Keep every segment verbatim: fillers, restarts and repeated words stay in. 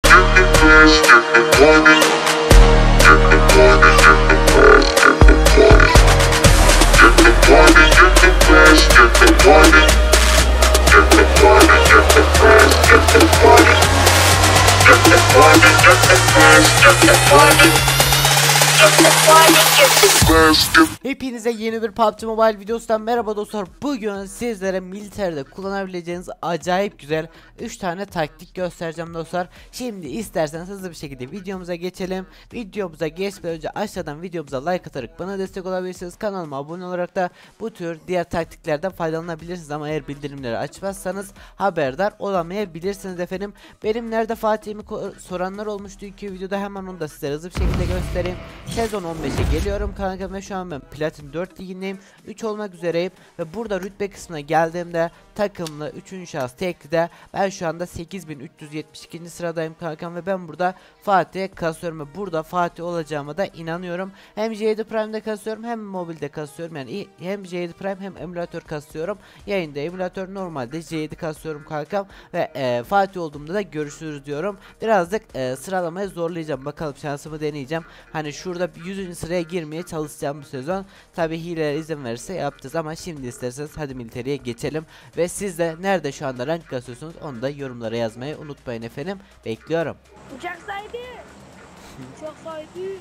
Hepinize yeni bir P U B G Mobile videosundan merhaba dostlar. Bugün sizlere militerde kullanabileceğiniz acayip güzel üç tane taktik göstereceğim dostlar. Şimdi isterseniz hızlı bir şekilde videomuza geçelim. Videomuza geçmeden önce aşağıdan videomuza like atarak bana destek olabilirsiniz. Kanalıma abone olarak da bu tür diğer taktiklerden faydalanabilirsiniz. Ama eğer bildirimleri açmazsanız haberdar olamayabilirsiniz efendim. Benim nerede Fatih'imi soranlar olmuştu iki videoda, hemen onu da size hızlı bir şekilde göstereyim. Sezon on beşe geliyorum kanka ve şu an ben Platin dört ligindeyim. üç olmak üzereyim ve burada rütbe kısmına geldiğimde takımlı üçüncü şahıs teklide ben şu anda sekiz bin üç yüz yetmiş ikinci sıradayım kankam ve ben burada Fatih'e kasıyorum ve burada Fatih olacağıma da inanıyorum. Hem J yedi Prime'de kasıyorum hem mobilde kasıyorum, yani hem J yedi Prime hem emülatör kasıyorum. Yayında emülatör, normalde J yedi kasıyorum kankam ve e, Fatih olduğumda da görüşürüz diyorum. Birazcık e, sıralamaya zorlayacağım, bakalım şansımı deneyeceğim. Hani şurada yüzüncü sıraya girmeye çalışacağım bu sezon. Tabi hileler izin verirse yapacağız ama şimdi isterseniz hadi militariye geçelim. Ve siz de nerede şu anda rank kasıyorsunuz onu da yorumlara yazmayı unutmayın efendim. Bekliyorum. Uçak sahibi. Uçak sahibi.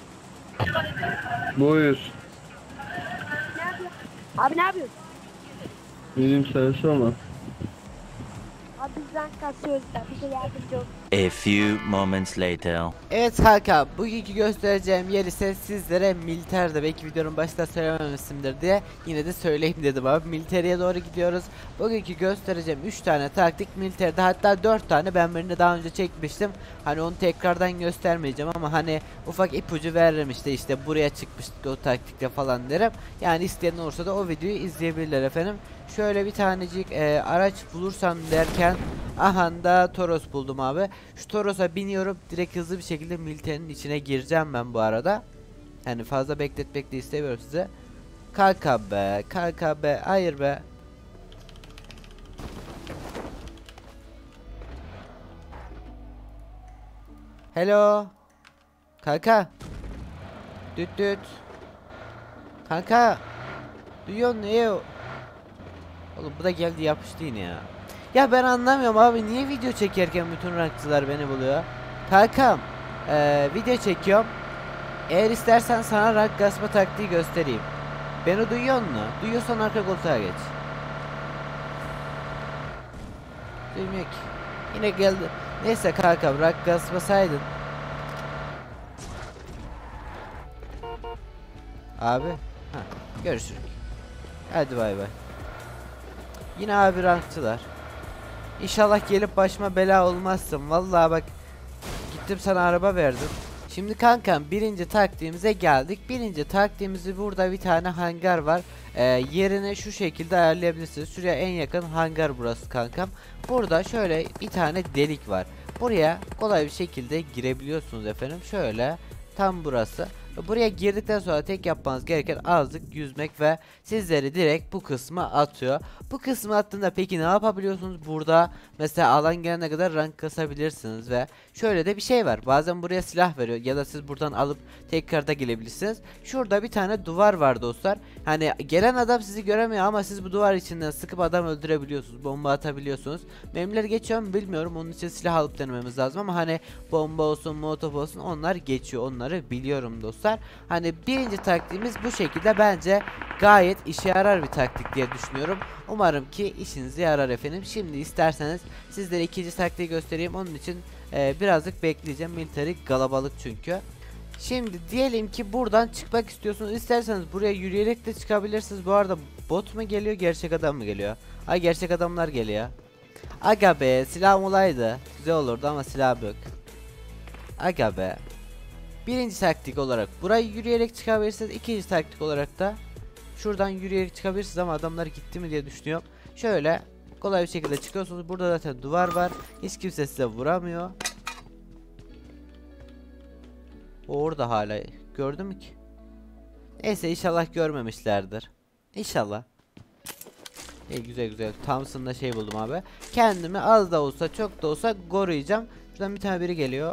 Buyur. Ne yapıyorsun? Abi ne yapıyorsun? Benim sensi ama. Abi biz rank kasıyoruz da bize yardımcı ol. A few moments later. Evet kanka, bugünkü göstereceğim yer ise sizlere militerde, belki videonun başında söylememişimdir diye yine de söyleyeyim dedim abi. Militariye doğru gidiyoruz. Bugünkü göstereceğim üç tane taktik militerde, hatta dört tane, ben birini daha önce çekmiştim. Hani onu tekrardan göstermeyeceğim ama hani ufak ipucu veririm, işte işte buraya çıkmıştık o taktikle falan derim. Yani isteyen olursa da o videoyu izleyebilirler efendim. Şöyle bir tanecik e, araç bulursam derken aha da Toros buldum abi. Şu Toros'a biniyorum, direkt hızlı bir şekilde militerinin içine gireceğim ben bu arada. Yani fazla bekletmek de istemiyorum size. Kanka be, kanka be, hayır be. Hello. Kanka. Düt düt. Kanka. Duyuyorsun ne o? Oğlum bu da geldi yapıştı yine ya. Ya ben anlamıyorum abi, niye video çekerken bütün rankçılar beni buluyor? Kankam, ee, video çekiyorum. Eğer istersen sana rank kasma taktiği göstereyim. Beni duyuyor musun? Duyuyorsan arka koltuğa geç. Duymuyor ki. Yine geldi. Neyse kankam, rank kasmasaydın. Abi. Ha, görüşürüz. Hadi bay bay. Yine abi rankçılar. İnşallah gelip başıma bela olmazsın. Vallahi bak, gittim sana araba verdim. Şimdi kankam birinci taktiğimize geldik. Birinci taktiğimizi, burada bir tane hangar var. Ee, yerini şu şekilde ayarlayabilirsiniz. Şuraya en yakın hangar burası kankam. Burada şöyle bir tane delik var. Buraya kolay bir şekilde girebiliyorsunuz efendim. Şöyle tam burası. Buraya girdikten sonra tek yapmanız gereken azıcık yüzmek ve sizleri direkt bu kısma atıyor. Bu kısmı attığında peki ne yapabiliyorsunuz? Burada mesela alan gelene kadar rank kasabilirsiniz ve şöyle de bir şey var. Bazen buraya silah veriyor ya da siz buradan alıp tekrar da gelebilirsiniz. Şurada bir tane duvar var dostlar. Hani gelen adam sizi göremiyor ama siz bu duvar içinden sıkıp adam öldürebiliyorsunuz. Bomba atabiliyorsunuz. Mermiler geçiyor mu bilmiyorum. Onun için silah alıp denememiz lazım ama hani bomba olsun, molotof olsun, onlar geçiyor. Onları biliyorum dostlar. Hani birinci taktiğimiz bu şekilde, bence gayet işe yarar bir taktik diye düşünüyorum. Umarım ki işinize yarar efendim. Şimdi isterseniz sizlere ikinci taktiği göstereyim. Onun için e, birazcık bekleyeceğim. Military kalabalık çünkü. Şimdi diyelim ki buradan çıkmak istiyorsunuz. İsterseniz buraya yürüyerek de çıkabilirsiniz. Bu arada bot mu geliyor, gerçek adam mı geliyor? Ay, gerçek adamlar geliyor. Aga be, silahım olaydı güzel olurdu ama silah yok. Aga be. Birinci taktik olarak burayı yürüyerek çıkabilirsiniz. İkinci taktik olarak da şuradan yürüyerek çıkabilirsiniz ama adamlar gitti mi diye düşünüyorum. Şöyle kolay bir şekilde çıkıyorsunuz. Burada zaten duvar var. Hiç kimse size vuramıyor. O orada hala. Gördün mü ki? Neyse, inşallah görmemişlerdir. İnşallah. İyi, güzel güzel. Thompson'da şey buldum abi. Kendimi az da olsa çok da olsa koruyacağım. Şuradan bir tane biri geliyor.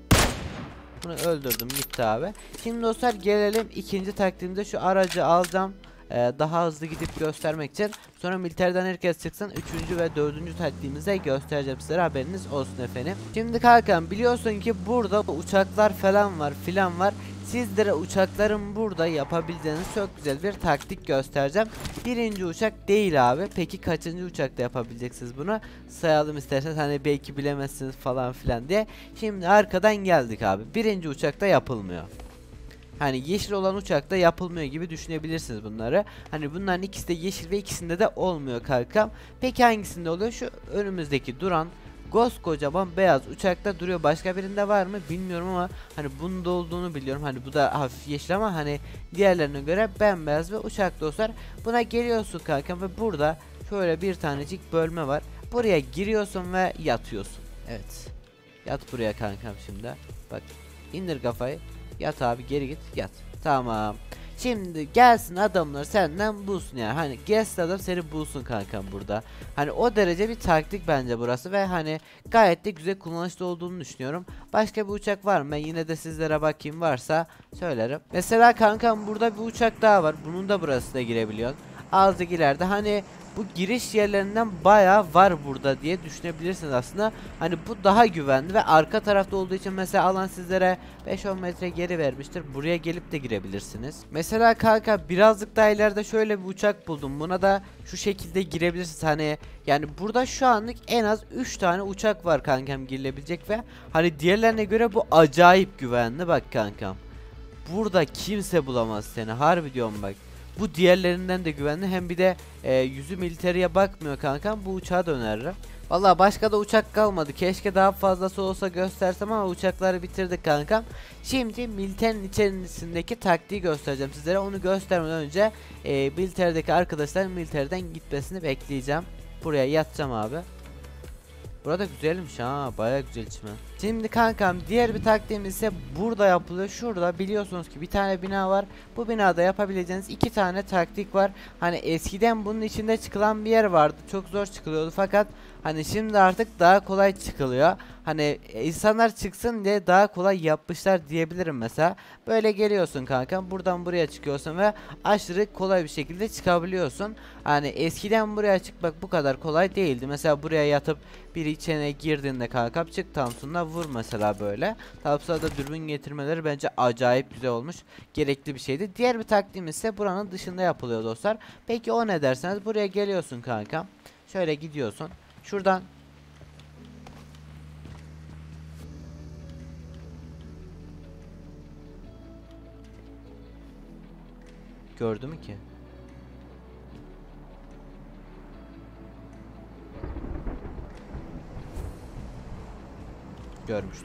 Bunu öldürdüm, gitti abi. Şimdi dostlar gelelim ikinci taktiğimde, şu aracı alacağım. Ee, daha hızlı gidip göstermek için. Sonra militerden herkes çıksın. Üçüncü ve dördüncü taktiğimize göstereceğim sizlere, haberiniz olsun efendim. Şimdi kankam biliyorsun ki burada uçaklar falan var filan var. Sizlere uçakların burada yapabileceğiniz çok güzel bir taktik göstereceğim. Birinci uçak değil abi. Peki kaçıncı uçakta yapabileceksiniz bunu? Sayalım isterseniz, hani belki bilemezsiniz falan filan diye. Şimdi arkadan geldik abi. Birinci uçakta yapılmıyor. Hani yeşil olan uçakta yapılmıyor gibi düşünebilirsiniz bunları. Hani bunların ikisi de yeşil ve ikisinde de olmuyor kankam. Peki hangisinde oluyor? Şu önümüzdeki duran koskocaman beyaz uçakta duruyor. Başka birinde var mı bilmiyorum ama hani bunda olduğunu biliyorum. Hani bu da hafif yeşil ama hani diğerlerine göre bembeyaz ve uçak dostlar. Buna geliyorsun kankam ve burada şöyle bir tanecik bölme var. Buraya giriyorsun ve yatıyorsun. Evet. Yat buraya kankam şimdi. Bak, indir kafayı. Yat abi, geri git, yat. Tamam. Şimdi gelsin adamlar senden bulsun yani. Hani gelsin adam seni bulsun kankam burada. Hani o derece bir taktik bence burası ve hani gayet de güzel kullanışlı olduğunu düşünüyorum. Başka bir uçak var mı? Ben yine de sizlere bakayım, varsa söylerim. Mesela kankam burada bir uçak daha var. Bunun da burası da girebiliyorsun. Azıcık ileride hani bu giriş yerlerinden bayağı var burada diye düşünebilirsiniz aslında. Hani bu daha güvenli ve arka tarafta olduğu için mesela alan sizlere beş on metre geri vermiştir. Buraya gelip de girebilirsiniz. Mesela kanka birazcık daha ileride şöyle bir uçak buldum. Buna da şu şekilde girebilirsiniz. Hani yani burada şu anlık en az üç tane uçak var kankam girilebilecek ve hani diğerlerine göre bu acayip güvenli. Bak kankam, burada kimse bulamaz seni, harbi diyorum bak. Bu diğerlerinden de güvenli, hem bir de e, yüzü militeriye bakmıyor kankam, bu uçağa da öneririm. Vallahi başka da uçak kalmadı, keşke daha fazlası olsa göstersem ama uçakları bitirdik kankam. Şimdi militerin içerisindeki taktiği göstereceğim sizlere. Onu göstermeden önce e, militerdeki arkadaşlar militerden gitmesini bekleyeceğim. Buraya yatacağım abi. Burada güzelmiş ha, bayağı güzel çimen. Şimdi kankam diğer bir taktiğimiz ise burada yapılıyor. Şurada biliyorsunuz ki bir tane bina var. Bu binada yapabileceğiniz iki tane taktik var. Hani eskiden bunun içinde çıkılan bir yer vardı. Çok zor çıkılıyordu fakat hani şimdi artık daha kolay çıkılıyor. Hani insanlar çıksın diye daha kolay yapmışlar diyebilirim mesela. Böyle geliyorsun kankam, buradan buraya çıkıyorsun ve aşırı kolay bir şekilde çıkabiliyorsun. Hani eskiden buraya çıkmak bu kadar kolay değildi. Mesela buraya yatıp bir içine girdiğinde kankam çık Thompson'la vur mesela böyle. Thompson'a da dürbün getirmeleri bence acayip güzel olmuş. Gerekli bir şeydi. Diğer bir taktiğimiz ise buranın dışında yapılıyor dostlar. Peki o ne derseniz, buraya geliyorsun kankam. Şöyle gidiyorsun. Şuradan gördü mü ki? Görmüştüm.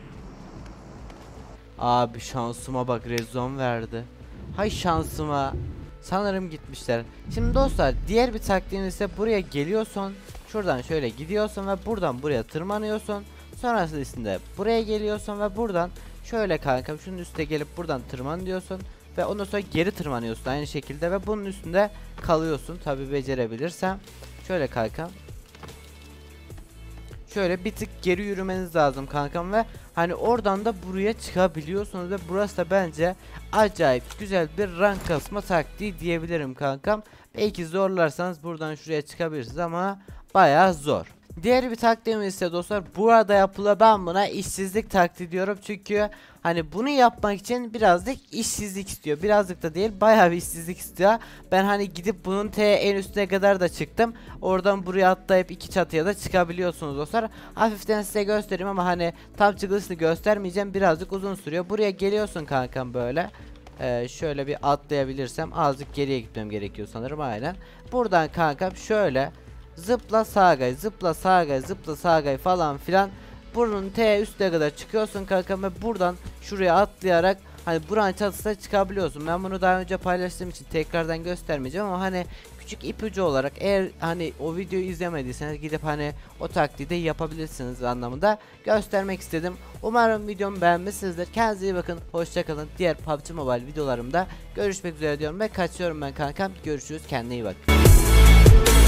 Abi şansıma bak, rezon verdi. Hay şansıma. Sanırım gitmişler. Şimdi dostlar diğer bir taktiğimiz ise buraya geliyorsun. Şuradan şöyle gidiyorsun ve buradan buraya tırmanıyorsun. Sonrasında buraya geliyorsun ve buradan şöyle kankam şunun üstüne gelip buradan tırman diyorsun. Ve ondan sonra geri tırmanıyorsun aynı şekilde ve bunun üstünde kalıyorsun. Tabi becerebilirsem. Şöyle kankam. Şöyle bir tık geri yürümeniz lazım kankam ve hani oradan da buraya çıkabiliyorsunuz ve burası da bence acayip güzel bir rank kasma taktiği diyebilirim kankam. Belki zorlarsanız buradan şuraya çıkabilirsiniz ama bayağı zor. Diğer bir taktiğimiz ise dostlar burada yapılıyor. Ben buna işsizlik taktiği diyorum çünkü hani bunu yapmak için birazcık işsizlik istiyor. Birazcık da değil, bayağı bir işsizlik istiyor. Ben hani gidip bunun T en üstüne kadar da çıktım. Oradan buraya atlayıp iki çatıya da çıkabiliyorsunuz dostlar. Hafiften size göstereyim ama hani tam çıkışını göstermeyeceğim, birazcık uzun sürüyor. Buraya geliyorsun kankam böyle. Ee, şöyle bir atlayabilirsem, azıcık geriye gitmem gerekiyor sanırım, aynen. Buradan kankam şöyle zıpla sağa gay, zıpla sağa gay, zıpla sağa gay falan filan. Bunun T üstüne kadar çıkıyorsun kankam ve buradan şuraya atlayarak hani buranın çatısına çıkabiliyorsun. Ben bunu daha önce paylaştığım için tekrardan göstermeyeceğim ama hani küçük ipucu olarak, eğer hani o videoyu izlemediyseniz gidip hani o taktiği de yapabilirsiniz anlamında göstermek istedim. Umarım videomu beğenmişsinizdir. Kendinize iyi bakın. Hoşçakalın. Diğer P U B G Mobile videolarımda görüşmek üzere diyorum ve kaçıyorum ben kankam. Görüşürüz. Kendine iyi bak.